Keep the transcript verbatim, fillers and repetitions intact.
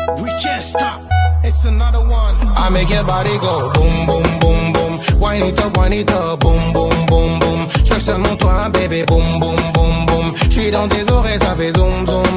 We can't stop. It's another one. I make your body go boom, boom, boom, boom. Wind it up, wind it up, boom, boom, boom, boom. Je veux seulement toi, bébé, boom, boom, boom, boom. J'suis dans tes oreilles, ça fait zoom, zoom,